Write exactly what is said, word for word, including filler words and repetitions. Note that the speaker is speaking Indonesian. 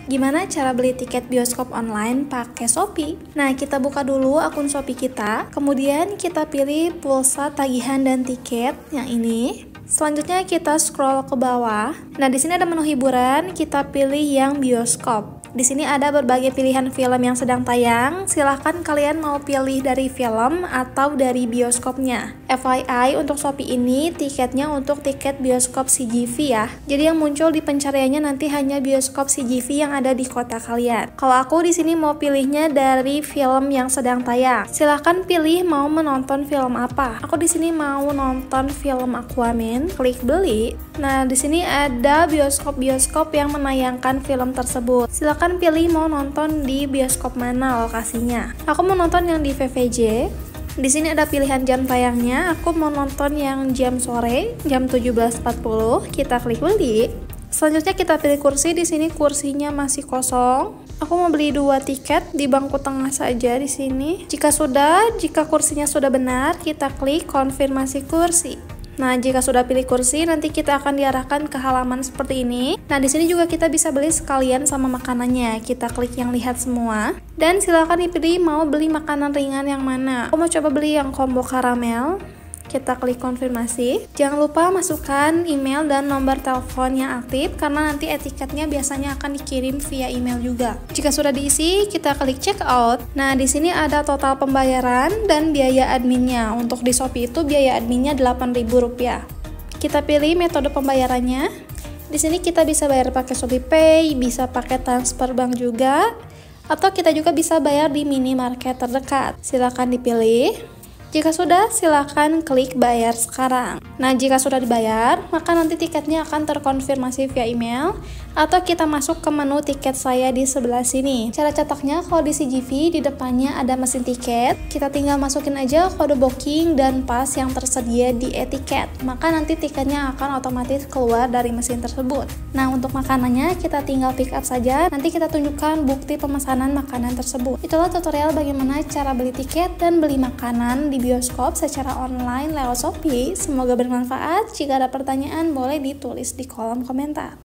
Gimana cara beli tiket bioskop online pakai Shopee? Nah, kita buka dulu akun Shopee kita, kemudian kita pilih pulsa tagihan dan tiket yang ini. Selanjutnya kita scroll ke bawah. Nah, di sini ada menu hiburan, kita pilih yang bioskop. Di sini ada berbagai pilihan film yang sedang tayang. Silahkan kalian mau pilih dari film atau dari bioskopnya. F Y I untuk Shopee ini tiketnya untuk tiket bioskop C G V ya. Jadi yang muncul di pencariannya nanti hanya bioskop C G V yang ada di kota kalian. Kalau aku di sini mau pilihnya dari film yang sedang tayang. Silahkan pilih mau menonton film apa. Aku di sini mau nonton film Aquaman. Klik beli. Nah, di sini ada bioskop-bioskop yang menayangkan film tersebut. Silahkan pilih mau nonton di bioskop mana lokasinya. Aku mau nonton yang di V V J. Di sini ada pilihan jam tayangnya. Aku mau nonton yang jam sore, jam tujuh belas empat puluh. Kita klik beli. Selanjutnya kita pilih kursi. Di sini kursinya masih kosong. Aku mau beli dua tiket di bangku tengah saja di sini. Jika sudah, jika kursinya sudah benar, kita klik konfirmasi kursi. Nah, jika sudah pilih kursi, nanti kita akan diarahkan ke halaman seperti ini. Nah, di sini juga kita bisa beli sekalian sama makanannya. Kita klik yang lihat semua. Dan silakan dipilih mau beli makanan ringan yang mana. Aku mau coba beli yang combo karamel. Kita klik konfirmasi. Jangan lupa masukkan email dan nomor telepon yang aktif karena nanti etiketnya biasanya akan dikirim via email juga. Jika sudah diisi, kita klik check out. Nah, di sini ada total pembayaran dan biaya adminnya. Untuk di Shopee itu biaya adminnya delapan ribu rupiah. Kita pilih metode pembayarannya. Di sini kita bisa bayar pakai Shopee Pay, bisa pakai transfer bank juga, atau kita juga bisa bayar di minimarket terdekat. Silakan dipilih. Jika sudah, silakan klik bayar sekarang. Nah, jika sudah dibayar, maka nanti tiketnya akan terkonfirmasi via email atau kita masuk ke menu tiket saya di sebelah sini. Cara cetaknya kalau di C G V di depannya ada mesin tiket, kita tinggal masukin aja kode booking dan pas yang tersedia di etiket. Maka nanti tiketnya akan otomatis keluar dari mesin tersebut. Nah, untuk makanannya kita tinggal pick up saja. Nanti kita tunjukkan bukti pemesanan makanan tersebut. Itulah tutorial bagaimana cara beli tiket dan beli makanan di bioskop secara online lewat Shopee. Semoga bermanfaat. Jika ada pertanyaan boleh ditulis di kolom komentar.